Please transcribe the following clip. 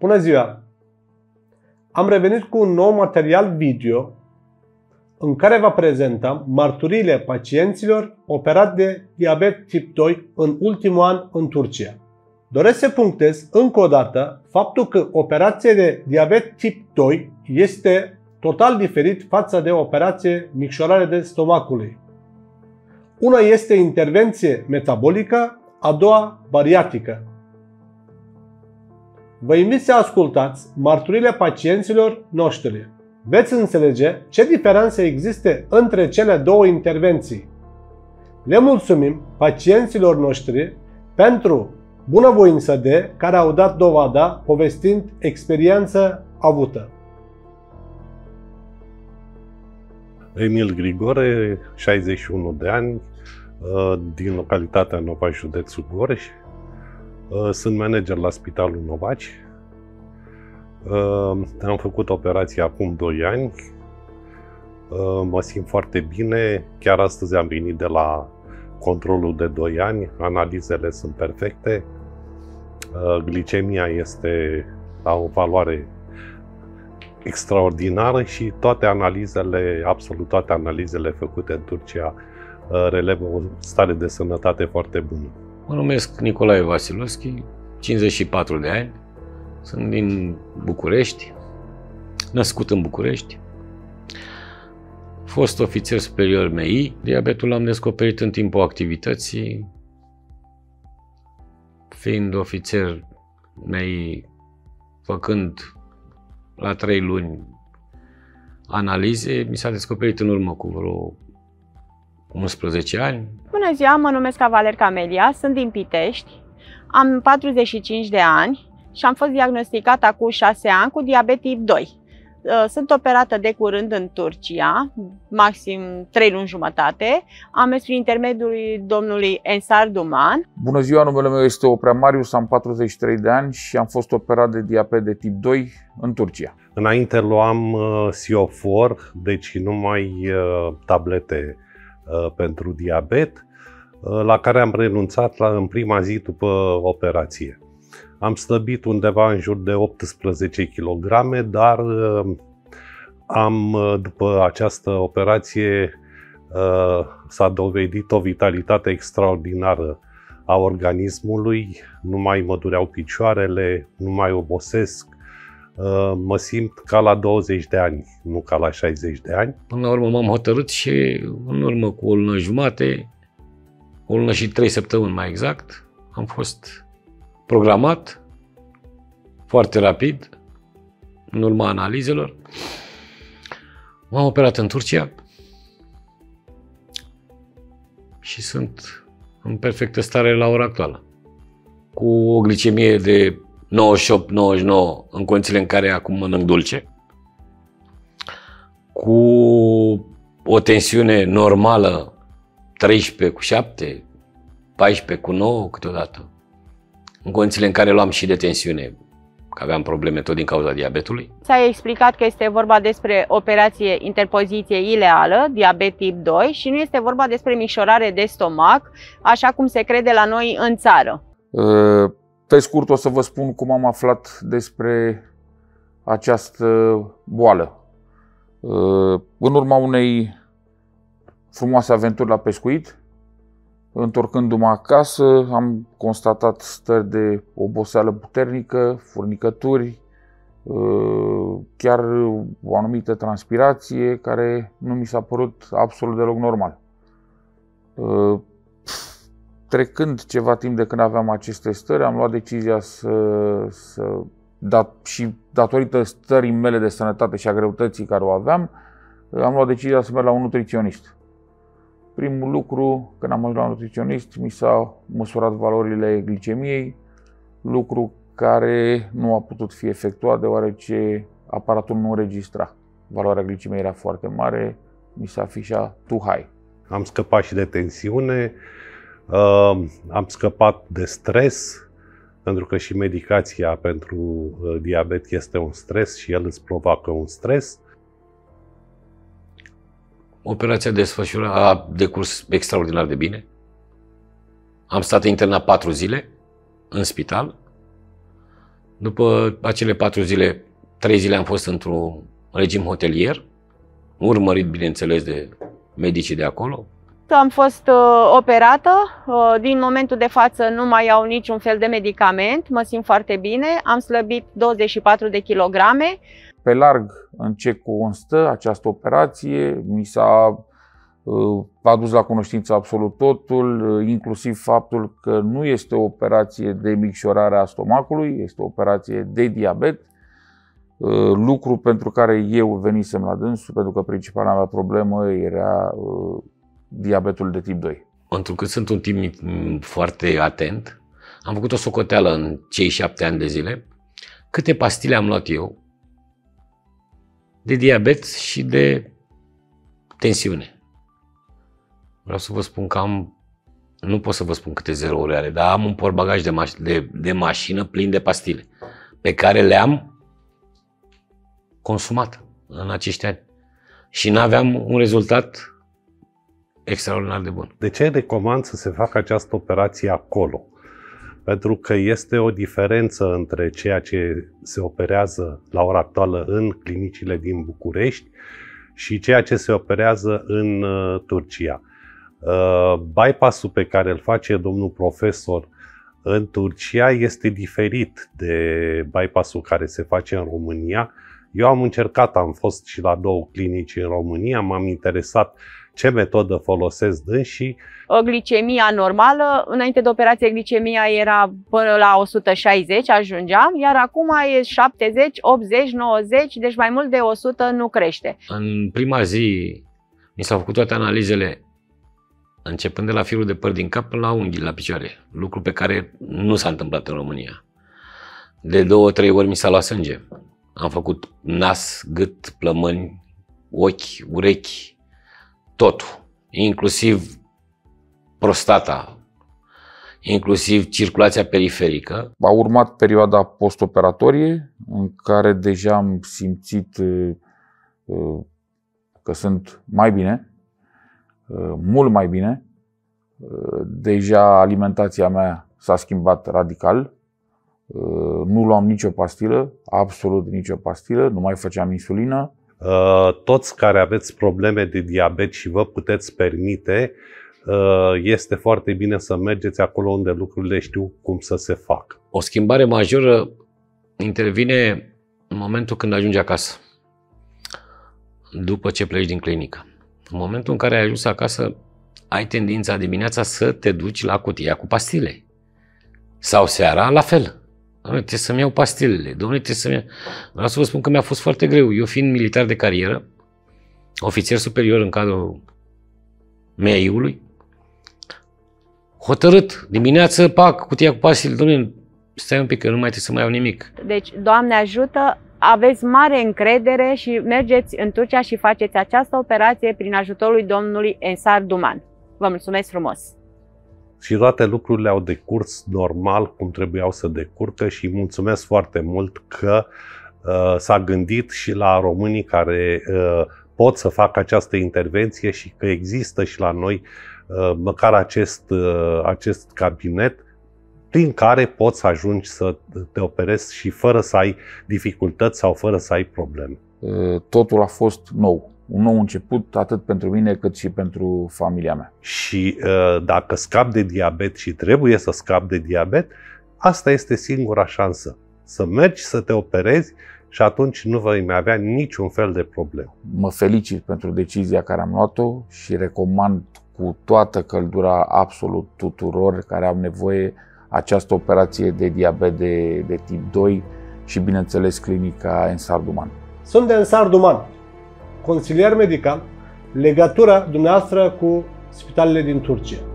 Bună ziua! Am revenit cu un nou material video în care vă prezentăm mărturiile pacienților operați de diabet tip 2 în ultimul an în Turcia. Doresc să punctez încă o dată faptul că operația de diabet tip 2 este total diferit față de operație micșorare de stomacului. Una este intervenție metabolică, a doua bariatrică. Vă invit să ascultați mărturile pacienților noștri. Veți înțelege ce diferențe există între cele două intervenții. Le mulțumim pacienților noștri pentru bunăvoință de care au dat dovada povestind experiența avută. Emil Grigore, 61 de ani, din localitatea Novaci, județul Gorj. Sunt manager la Spitalul Novaci. Am făcut operația acum 2 ani. Mă simt foarte bine. Chiar astăzi am venit de la controlul de 2 ani. Analizele sunt perfecte. Glicemia este la o valoare extraordinară și toate analizele, absolut toate analizele făcute în Turcia relevă o stare de sănătate foarte bună. Mă numesc Nicolae Vasiloschi, 54 de ani, sunt din București, născut în București, fost ofițer superior MI. Diabetul l-am descoperit în timpul activității, fiind ofițer MI, făcând la 3 luni analize, mi s-a descoperit în urmă cu vreo 11 ani. Bună ziua, mă numesc Cavaler Camelia, sunt din Pitești, am 45 de ani și am fost diagnosticată acum 6 ani cu diabet tip 2. Sunt operată de curând în Turcia, maxim 3 luni jumătate. Am mers prin intermediul domnului Ensar Duman. Bună ziua, numele meu este Oprea Marius, am 43 de ani și am fost operat de diabet de tip 2 în Turcia. Înainte luam Siofor, deci numai tablete pentru diabet, la care am renunțat în prima zi după operație. Am slăbit undeva în jur de 18 kg, dar după această operație s-a dovedit o vitalitate extraordinară a organismului, nu mai mă dureau picioarele, nu mai obosesc, mă simt ca la 20 de ani, nu ca la 60 de ani. Până la urmă m-am hotărât și în urmă cu o lună jumate, o lună și 3 săptămâni mai exact, am fost programat foarte rapid, în urma analizelor. M-am operat în Turcia și sunt în perfectă stare la ora actuală. Cu o glicemie de 98-99 în condițiile în care acum mănânc dulce, cu o tensiune normală 13/7, 14/9 câteodată, în condițiile în care luam și de tensiune, că aveam probleme tot din cauza diabetului. S-a explicat că este vorba despre operație interpoziție ileală, diabet tip 2, și nu este vorba despre micșorare de stomac, așa cum se crede la noi în țară. Pe scurt o să vă spun cum am aflat despre această boală. În urma unei frumoase aventuri la pescuit, întorcându-mă acasă, am constatat stări de oboseală puternică, furnicături, chiar o anumită transpirație care nu mi s-a părut absolut deloc normal. Trecând ceva timp de când aveam aceste stări, am luat decizia și datorită stării mele de sănătate și a greutății care o aveam, am luat decizia să merg la un nutriționist. Primul lucru, când am ajuns la un nutriționist, mi s-a măsurat valorile glicemiei, lucru care nu a putut fi efectuat deoarece aparatul nu înregistra. Valoarea glicemiei era foarte mare, mi se afișa too high. Am scăpat și de tensiune, am scăpat de stres, pentru că și medicația pentru diabet este un stres și el îți provoacă un stres. Operația a decurs extraordinar de bine. Am stat internat 4 zile în spital. După acele 4 zile, 3 zile am fost într-un regim hotelier, urmărit, bineînțeles, de medicii de acolo. Am fost operată, din momentul de față nu mai iau niciun fel de medicament, mă simt foarte bine, am slăbit 24 de kilograme. Pe larg, în ce constă această operație, mi s-a adus la cunoștință absolut totul, inclusiv faptul că nu este o operație de micșorare a stomacului, este o operație de diabet, lucru pentru care eu venisem la dânsul, pentru că principala mea problemă era diabetul de tip 2. Întrucât sunt un tip foarte atent, am făcut o socoteală în cei 7 ani de zile, câte pastile am luat eu de diabet și de tensiune. Vreau să vă spun că nu pot să vă spun câte zerouri are, dar am un portbagaj de mașină plin de pastile, pe care le-am consumat în acești ani. Și n-aveam un rezultat extraordinar de bun. De ce recomand să se facă această operație acolo? Pentru că este o diferență între ceea ce se operează la ora actuală în clinicile din București și ceea ce se operează în Turcia. Bypass-ul pe care îl face domnul profesor în Turcia este diferit de bypass-ul care se face în România. Eu am încercat, am fost și la 2 clinici în România, m-am interesat ce metodă folosesc dânsii. Glicemia normală, înainte de operație glicemia era până la 160, ajungeam, iar acum e 70, 80, 90, deci mai mult de 100 nu crește. În prima zi mi s-au făcut toate analizele, începând de la firul de păr din cap până la unghii, la picioare, lucru pe care nu s-a întâmplat în România. De 2-3 ori mi s-a luat sânge. Am făcut nas, gât, plămâni, ochi, urechi, totul, inclusiv prostata, inclusiv circulația periferică. A urmat perioada postoperatorie, în care deja am simțit că sunt mai bine, mult mai bine. Deja alimentația mea s-a schimbat radical. Nu luam nicio pastilă, absolut nicio pastilă, nu mai făceam insulină. Toți care aveți probleme de diabet și vă puteți permite, este foarte bine să mergeți acolo unde lucrurile știu cum să se facă. O schimbare majoră intervine în momentul când ajungi acasă, după ce pleci din clinică. În momentul în care ai ajuns acasă, ai tendința dimineața să te duci la cutia cu pastile. Sau seara, la fel. Trebuie să-mi iau pastilele. Dom'le, trebuie să-mi iau... Vreau să vă spun că mi-a fost foarte greu. Eu fiind militar de carieră, ofițer superior în cadrul MEI-ului, hotărât, dimineață, pac, cutia cu pastile, dom'le, stai un pic, că nu mai trebuie să mai iau nimic. Deci, Doamne ajută, aveți mare încredere și mergeți în Turcia și faceți această operație prin ajutorul lui domnului Ensar Duman. Vă mulțumesc frumos! Și toate lucrurile au decurs normal cum trebuiau să decurcă și mulțumesc foarte mult că s-a gândit și la românii care pot să facă această intervenție și că există și la noi măcar acest cabinet prin care poți să ajungi să te operezi și fără să ai dificultăți sau fără să ai probleme. Totul a fost nou. Un nou început atât pentru mine cât și pentru familia mea. Și dacă scap de diabet și trebuie să scap de diabet, asta este singura șansă. Să mergi să te operezi și atunci nu vei mai avea niciun fel de problemă. Mă felicit pentru decizia care am luat-o și recomand cu toată căldura absolut tuturor care au nevoie această operație de diabet de tip 2 și bineînțeles clinica Ensar Duman. Sunt de Ensar Duman, consilier medical, legătura dumneavoastră cu spitalele din Turcia.